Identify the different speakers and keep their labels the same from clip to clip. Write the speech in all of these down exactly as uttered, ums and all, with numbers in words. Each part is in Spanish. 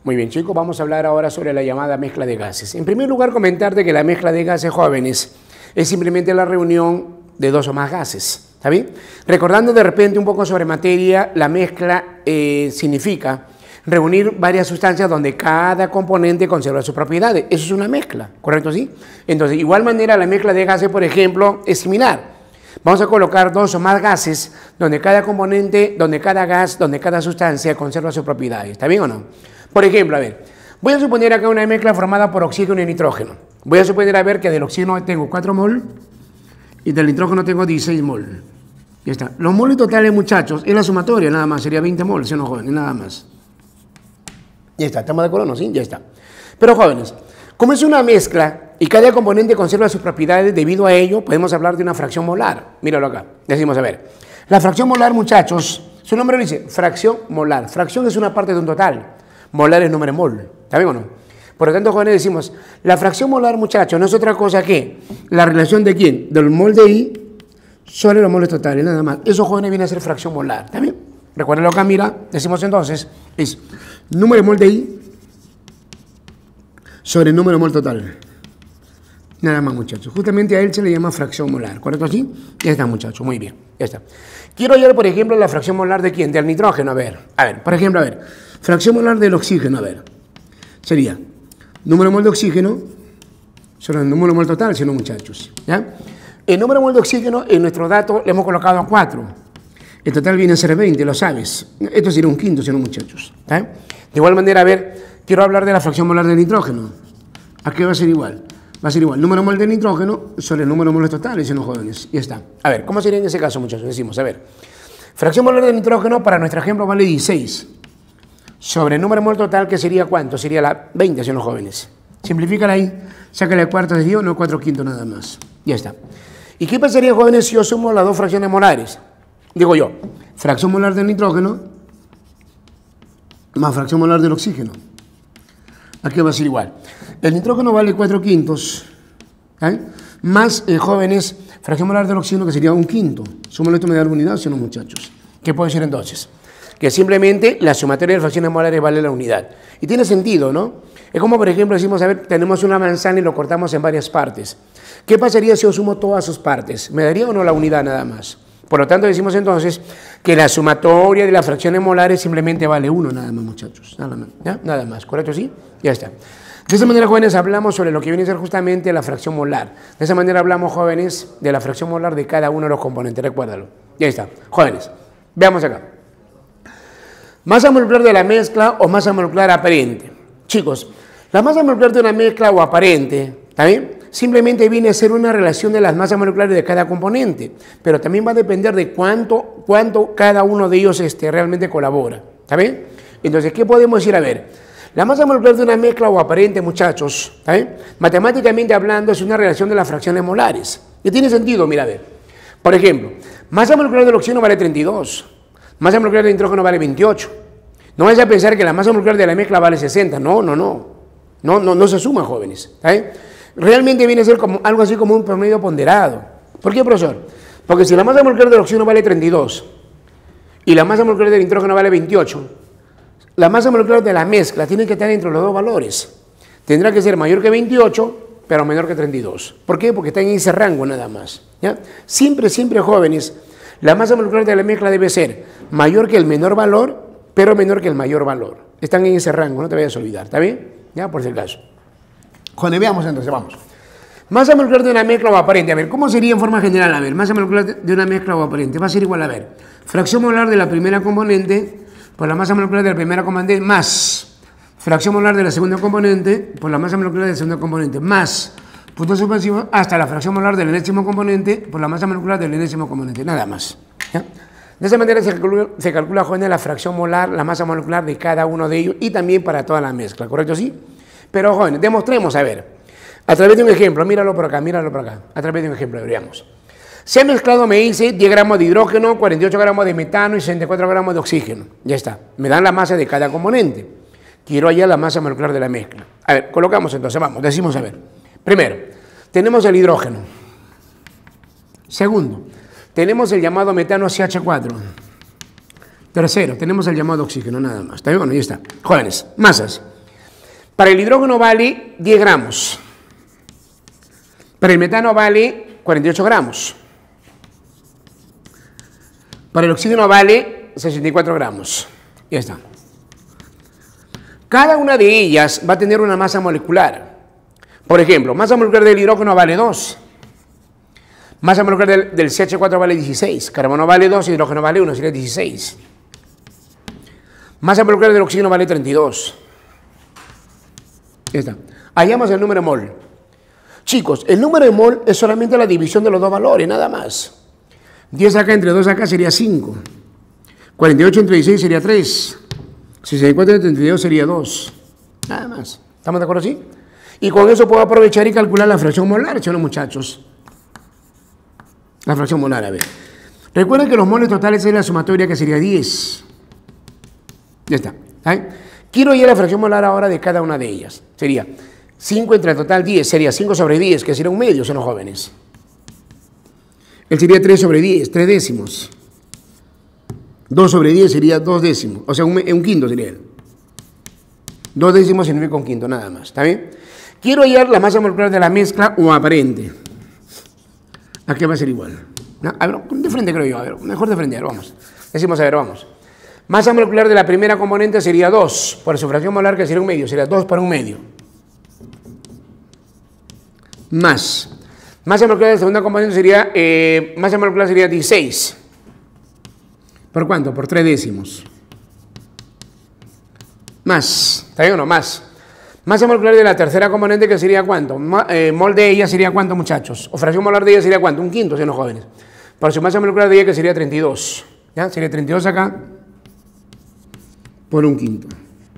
Speaker 1: Muy bien, chicos, vamos a hablar ahora sobre la llamada mezcla de gases. En primer lugar, comentarte que la mezcla de gases, jóvenes, es simplemente la reunión de dos o más gases. ¿Está bien? Recordando de repente un poco sobre materia, la mezcla eh, significa reunir varias sustancias donde cada componente conserva sus propiedades. Eso es una mezcla, ¿correcto? ¿Sí? Entonces, de igual manera, la mezcla de gases, por ejemplo, es similar. Vamos a colocar dos o más gases donde cada componente, donde cada gas, donde cada sustancia conserva sus propiedades. ¿Está bien o no? Por ejemplo, a ver, voy a suponer acá una mezcla formada por oxígeno y nitrógeno. Voy a suponer a ver que del oxígeno tengo cuatro mol y del nitrógeno tengo dieciséis mol. Ya está. Los moles totales, muchachos, es la sumatoria nada más, sería veinte mol, si no, jóvenes, nada más. Ya está, ¿estamos de acuerdo? ¿No? ¿Sí? Ya está. Pero, jóvenes, como es una mezcla y cada componente conserva sus propiedades, debido a ello podemos hablar de una fracción molar. Míralo acá. Decimos, a ver, la fracción molar, muchachos, su nombre dice fracción molar. Fracción es una parte de un total. Molar es número mol. ¿Está bien o no? Por lo tanto, jóvenes, decimos, la fracción molar, muchachos, no es otra cosa que la relación de quién, del mol de I sobre los moles totales, nada más. Eso, jóvenes, viene a ser fracción molar. ¿Está bien? Recuérdenlo acá, mira, decimos entonces, es número mol de I sobre el número mol total. Nada más, muchachos. Justamente a él se le llama fracción molar, ¿correcto así? Ya está, muchachos, muy bien, ya está. Quiero hallar, por ejemplo, la fracción molar de quién, del nitrógeno, a ver. A ver, por ejemplo, a ver, fracción molar del oxígeno, a ver. Sería número mol de oxígeno sobre el número mol total, si no, muchachos, ¿ya? El número mol de oxígeno en nuestro dato le hemos colocado a cuatro. El total viene a ser veinte, lo sabes. Esto sería un quinto, si no, muchachos. ¿Eh? De igual manera, a ver, quiero hablar de la fracción molar del nitrógeno. ¿A qué va a ser igual? Va a ser igual número mol de nitrógeno sobre el número moles totales, si no, jóvenes. Ya está. A ver, ¿cómo sería en ese caso, muchachos? Decimos, a ver, fracción molar de nitrógeno para nuestro ejemplo vale dieciséis. Sobre el número mol total, ¿qué sería cuánto? Sería la veinte, si no, jóvenes. Simplifícala ahí, sácale cuartos de Dios, no cuatro quintos nada más. Ya está. ¿Y qué pasaría, jóvenes, si yo sumo las dos fracciones molares? Digo yo, fracción molar del nitrógeno más fracción molar del oxígeno. Aquí va a ser igual. El nitrógeno vale cuatro quintos, ¿eh? Más, eh, jóvenes, fracción molar del oxígeno, que sería un quinto. Súmalo, esto me da la unidad, ¿sí o no, muchachos? ¿Qué puede ser entonces? Que simplemente la sumatoria de fracciones molares vale la unidad. Y tiene sentido, ¿no? Es como, por ejemplo, decimos, a ver, tenemos una manzana y lo cortamos en varias partes. ¿Qué pasaría si yo sumo todas sus partes? ¿Me daría o no la unidad nada más? Por lo tanto, decimos entonces que la sumatoria de las fracciones molares simplemente vale uno nada más, muchachos. Nada más, ¿ya? Nada más, ¿correcto? ¿Sí? Ya está. De esa manera, jóvenes, hablamos sobre lo que viene a ser justamente la fracción molar. De esa manera hablamos, jóvenes, de la fracción molar de cada uno de los componentes. Recuérdalo. Ya está. Jóvenes, veamos acá. Masa molecular de la mezcla o masa molecular aparente. Chicos, la masa molecular de una mezcla o aparente, ¿está bien? Simplemente viene a ser una relación de las masas moleculares de cada componente, pero también va a depender de cuánto, cuánto cada uno de ellos este, realmente colabora. ¿Está bien? Entonces, ¿qué podemos decir? A ver, la masa molecular de una mezcla o aparente, muchachos, ¿está bien? Matemáticamente hablando, es una relación de las fracciones molares. ¿Qué tiene sentido? Mira, a ver. Por ejemplo, masa molecular del oxígeno vale treinta y dos, masa molecular del nitrógeno vale veintiocho. No vayas a pensar que la masa molecular de la mezcla vale sesenta. No, no, no. No, no, no se suma, jóvenes. ¿Está bien? Realmente viene a ser como, algo así como un promedio ponderado. ¿Por qué, profesor? Porque si la masa molecular del oxígeno vale treinta y dos y la masa molecular del nitrógeno vale veintiocho, la masa molecular de la mezcla tiene que estar entre los dos valores. Tendrá que ser mayor que veintiocho, pero menor que treinta y dos. ¿Por qué? Porque está en ese rango nada más. ¿Ya? Siempre, siempre, jóvenes, la masa molecular de la mezcla debe ser mayor que el menor valor, pero menor que el mayor valor. Están en ese rango, no te vayas a olvidar. ¿Está bien? Ya, por si acaso. Cuando veamos entonces, vamos. Masa molecular de una mezcla o aparente. A ver, ¿cómo sería en forma general? A ver, masa molecular de una mezcla o aparente. Va a ser igual, a ver, fracción molar de la primera componente por la masa molecular de la primera componente más fracción molar de la segunda componente por la masa molecular de la segunda componente más puntos suspensivos hasta la fracción molar del enésimo componente por la masa molecular del enésimo componente. Nada más. ¿Ya? De esa manera se calcula, se calcula, jóvenes, la fracción molar, la masa molecular de cada uno de ellos y también para toda la mezcla, ¿correcto? ¿Sí? Pero, jóvenes, demostremos, a ver, a través de un ejemplo, míralo por acá, míralo por acá, a través de un ejemplo, veamos. Se ha mezclado, me dice, diez gramos de hidrógeno, cuarenta y ocho gramos de metano y sesenta y cuatro gramos de oxígeno. Ya está, me dan la masa de cada componente. Quiero hallar la masa molecular de la mezcla. A ver, colocamos entonces, vamos, decimos, a ver. Primero, tenemos el hidrógeno. Segundo, tenemos el llamado metano C H cuatro. Tercero, tenemos el llamado oxígeno, nada más. ¿Está bien? Bueno, ya está. Jóvenes, masas. Para el hidrógeno vale diez gramos. Para el metano vale cuarenta y ocho gramos. Para el oxígeno vale sesenta y cuatro gramos. Ya está. Cada una de ellas va a tener una masa molecular. Por ejemplo, masa molecular del hidrógeno vale dos. Masa molecular del, del C H cuatro vale dieciséis. Carbono vale dos, hidrógeno vale uno, sería dieciséis. Masa molecular del oxígeno vale treinta y dos. Ya está. Hallamos el número de mol. Chicos, el número de mol es solamente la división de los dos valores, nada más. diez acá entre dos acá sería cinco. cuarenta y ocho entre dieciséis sería tres. sesenta y cuatro entre treinta y dos sería dos. Nada más. ¿Estamos de acuerdo así? Y con eso puedo aprovechar y calcular la fracción molar, ¿sí o no, muchachos? La fracción molar, a ver. Recuerden que los moles totales es la sumatoria que sería diez. Ya está. ¿Ahí? Quiero ir a la fracción molar ahora de cada una de ellas. Sería cinco entre el total diez, sería cinco sobre diez, que sería un medio, son los jóvenes. Él sería tres sobre diez, tres décimos. dos sobre diez sería dos décimos, o sea, un, un quinto sería él. dos décimos significa un quinto, nada más. ¿Está bien? Quiero hallar la masa molecular de la mezcla o aparente. ¿A qué va a ser igual? ¿No? A ver, de frente creo yo, a ver, mejor de frente, a ver, vamos. Decimos, a ver, vamos. Masa molecular de la primera componente sería dos, por su fracción molar que sería un medio, sería dos para un medio. Más. Masa molecular de la segunda componente sería, eh, masa molecular sería dieciséis. ¿Por cuánto? Por tres décimos. Más. ¿Está bien o no? Más. Masa molecular de la tercera componente que sería ¿cuánto? Eh, mol de ella sería ¿cuánto, muchachos? O fracción molar de ella sería ¿cuánto? Un quinto, señores jóvenes. Por su masa molecular de ella que sería treinta y dos. ¿Ya? Sería treinta y dos acá por un quinto.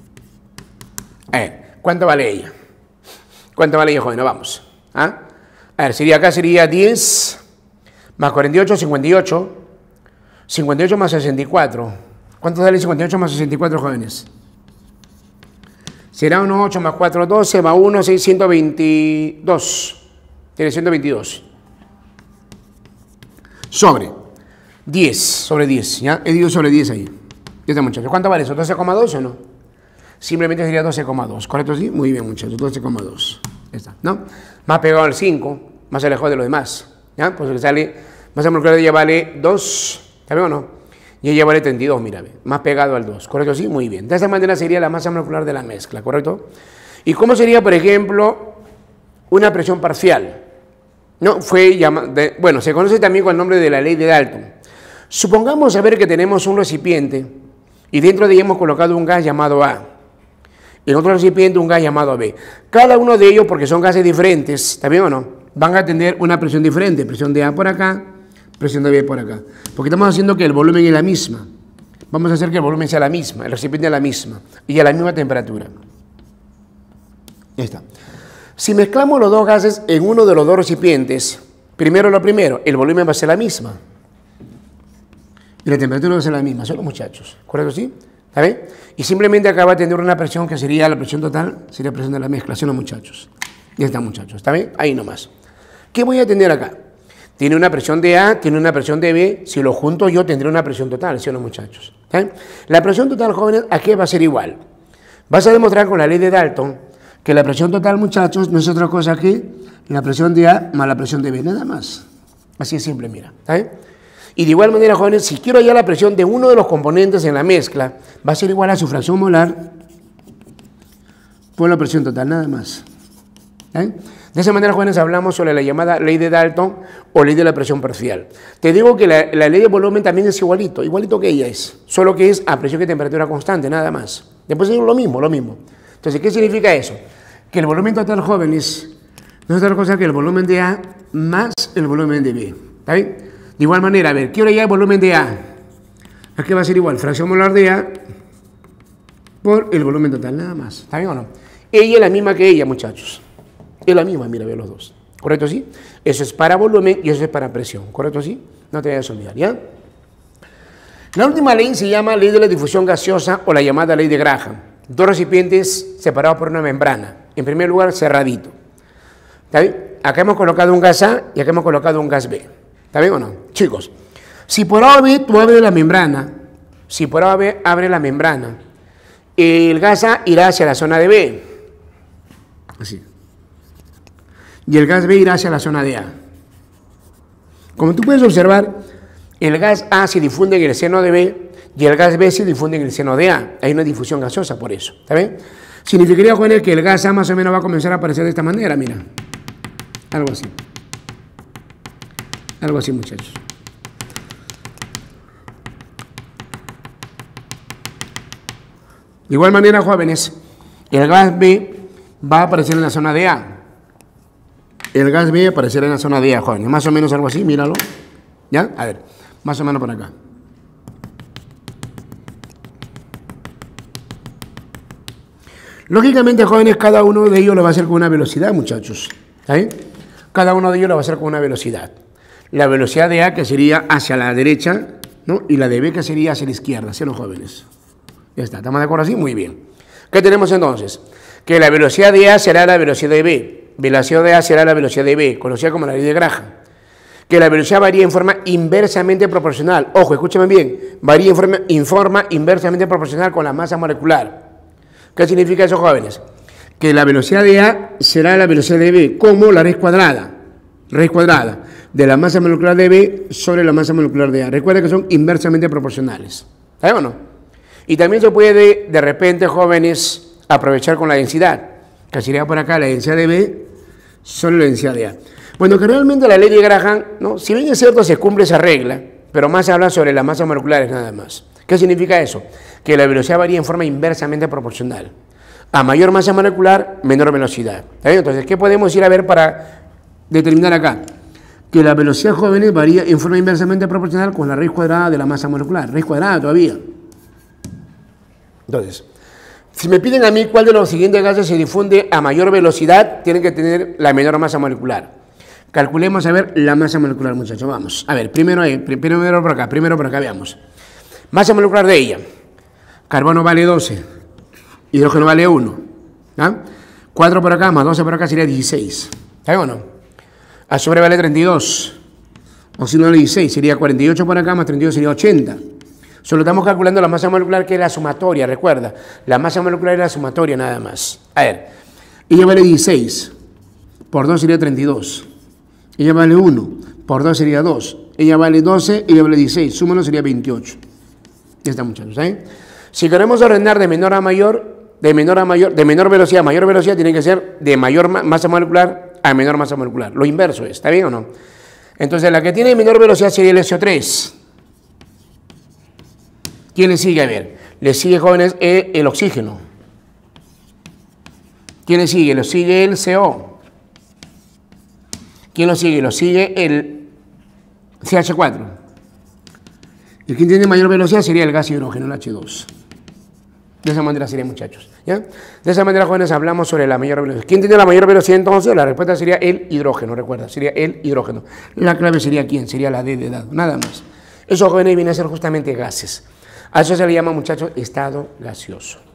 Speaker 1: A ver, ¿cuánto vale ella? ¿Cuánto vale ella, jóvenes? Vamos. ¿Ah? A ver, sería acá sería diez más cuarenta y ocho, cincuenta y ocho. cincuenta y ocho más sesenta y cuatro. ¿Cuánto sale cincuenta y ocho más sesenta y cuatro, jóvenes? Será uno, ocho más cuatro, doce, más uno, seis, ciento veintidós. Tiene ciento veintidós. Sobre diez, sobre diez, ¿ya? He dicho sobre diez ahí. Ya está, muchachos. ¿Cuánto vale eso? ¿doce coma dos o no? Simplemente sería doce coma dos. ¿Correcto? Sí. Muy bien, muchachos. doce coma dos. Ya está, ¿no? Más pegado al cinco, más alejado de lo demás. ¿Ya? Pues que sale, masa molecular de ella vale dos. ¿Está bien o no? Y ella vale treinta y dos, mira, más pegado al dos. ¿Correcto? Sí. Muy bien. De esta manera sería la masa molecular de la mezcla. ¿Correcto? ¿Y cómo sería, por ejemplo, una presión parcial? No, fue llamada, bueno, se conoce también con el nombre de la ley de Dalton. Supongamos a ver que tenemos un recipiente y dentro de él hemos colocado un gas llamado A. En otro recipiente un gas llamado B. Cada uno de ellos, porque son gases diferentes, ¿está bien o no? Van a tener una presión diferente. Presión de A por acá, presión de B por acá. Porque estamos haciendo que el volumen es la misma. Vamos a hacer que el volumen sea la misma, el recipiente es la misma y a la misma temperatura. Ya está. Si mezclamos los dos gases en uno de los dos recipientes, primero lo primero, el volumen va a ser la misma. Y la temperatura va a ser la misma, son los muchachos. ¿Correcto? ¿Sí? ¿Está bien? Y simplemente acá va a tener una presión que sería la presión total, sería la presión de la mezcla, son los muchachos. Ya está, muchachos. ¿Está bien? Ahí nomás. ¿Qué voy a tener acá? Tiene una presión de A, tiene una presión de B. Si lo junto yo, tendré una presión total, ¿sí o no, muchachos? ¿Está bien? La presión total, jóvenes, ¿a qué va a ser igual? Vas a demostrar con la ley de Dalton que la presión total, muchachos, no es otra cosa que la presión de A más la presión de B, nada más. Así es simple, mira. ¿Está bien? Y de igual manera, jóvenes, si quiero hallar la presión de uno de los componentes en la mezcla, va a ser igual a su fracción molar por la presión total, nada más. ¿Eh? De esa manera, jóvenes, hablamos sobre la llamada ley de Dalton o ley de la presión parcial. Te digo que la, la ley de volumen también es igualito, igualito que ella es, solo que es a presión y temperatura constante, nada más. Después es lo mismo, lo mismo. Entonces, ¿qué significa eso? Que el volumen total, jóvenes, no es otra cosa que el volumen de A más el volumen de B. ¿Está bien? De igual manera, a ver, quiero hallar el volumen de A. ¿A qué va a ser igual? Fracción molar de A por el volumen total, nada más. ¿Está bien o no? Ella es la misma que ella, muchachos. Es la misma, mira, ve los dos. ¿Correcto, sí? Eso es para volumen y eso es para presión. ¿Correcto, sí? No te vayas a olvidar, ¿ya? La última ley se llama ley de la difusión gaseosa o la llamada ley de Graham. Dos recipientes separados por una membrana. En primer lugar, cerradito. ¿Está bien? Acá hemos colocado un gas A y acá hemos colocado un gas B. ¿Está bien o no? Chicos, si por A o B tú abres la membrana, si por A o B abre la membrana, el gas A irá hacia la zona de B. Así. Y el gas B irá hacia la zona de A. Como tú puedes observar, el gas A se difunde en el seno de B y el gas B se difunde en el seno de A. Hay una difusión gaseosa por eso. ¿Está bien? Significaría, jóvenes, que el gas A más o menos va a comenzar a aparecer de esta manera, mira. Algo así. Algo así, muchachos. De igual manera, jóvenes, el gas B va a aparecer en la zona de A. El gas B aparecerá en la zona de A, jóvenes. Más o menos algo así, míralo. ¿Ya? A ver, más o menos por acá. Lógicamente, jóvenes, cada uno de ellos lo va a hacer con una velocidad, muchachos. ¿Sí? Cada uno de ellos lo va a hacer con una velocidad. La velocidad de A, que sería hacia la derecha, ¿no? Y la de B, que sería hacia la izquierda, ¿sí, los jóvenes? Ya está, ¿estamos de acuerdo así? Muy bien. ¿Qué tenemos entonces? Que la velocidad de A será la velocidad de B. Velocidad de A será la velocidad de B, conocida como la ley de Graham. Que la velocidad varía en forma inversamente proporcional. Ojo, escúchame bien. Varía en forma, en forma inversamente proporcional con la masa molecular. ¿Qué significa eso, jóvenes? Que la velocidad de A será la velocidad de B, como la raíz cuadrada. Raíz cuadrada de la masa molecular de B sobre la masa molecular de A. Recuerda que son inversamente proporcionales. ¿Sabes o no? Y también se puede, de repente, jóvenes, aprovechar con la densidad, que sería por acá la densidad de B sobre la densidad de A. Bueno, que realmente la ley de Graham, ¿no? Si bien es cierto, se cumple esa regla, pero más se habla sobre las masas moleculares nada más. ¿Qué significa eso? Que la velocidad varía en forma inversamente proporcional. A mayor masa molecular, menor velocidad. ¿Está bien? Entonces, ¿qué podemos ir a ver para determinar acá? Que la velocidad, jóvenes, varía en forma inversamente proporcional con la raíz cuadrada de la masa molecular. Raíz cuadrada todavía. Entonces, si me piden a mí cuál de los siguientes gases se difunde a mayor velocidad, tienen que tener la menor masa molecular. Calculemos a ver la masa molecular, muchachos. Vamos. A ver, primero, primero por acá, primero por acá, veamos. Masa molecular de ella. Carbono vale doce. Hidrógeno vale uno. ¿Ah? cuatro por acá más doce por acá sería dieciséis. ¿Está bien o no? Azufre vale treinta y dos. Oxígeno vale dieciséis. Sería cuarenta y ocho por acá más treinta y dos sería ochenta. Solo estamos calculando la masa molecular, que es la sumatoria, recuerda. La masa molecular es la sumatoria nada más. A ver, ella vale dieciséis. Por dos sería treinta y dos. Ella vale uno. Por dos sería dos. Ella vale doce. Ella vale dieciséis. Súmalo sería veintiocho. Ya está, muchachos. ¿Eh? Si queremos ordenar de menor a mayor, de menor a mayor, de menor velocidad a mayor velocidad, tiene que ser de mayor masa molecular a menor masa molecular. Lo inverso es. ¿Está bien o no? Entonces, la que tiene menor velocidad sería el S O tres. ¿Quién le sigue? A ver, le sigue, jóvenes, el oxígeno. ¿Quién le sigue? Lo sigue el C O. ¿Quién lo sigue? Lo sigue el C H cuatro. ¿Y quién tiene mayor velocidad? Sería el gas hidrógeno, el H dos. De esa manera sería, muchachos. ¿Ya? De esa manera, jóvenes, hablamos sobre la mayor velocidad. ¿Quién tiene la mayor velocidad entonces? La respuesta sería el hidrógeno, recuerda, sería el hidrógeno. La clave sería ¿quién? Sería la D de dado, nada más. Eso, jóvenes, viene a ser justamente gases. A eso se le llama, muchachos, estado gaseoso.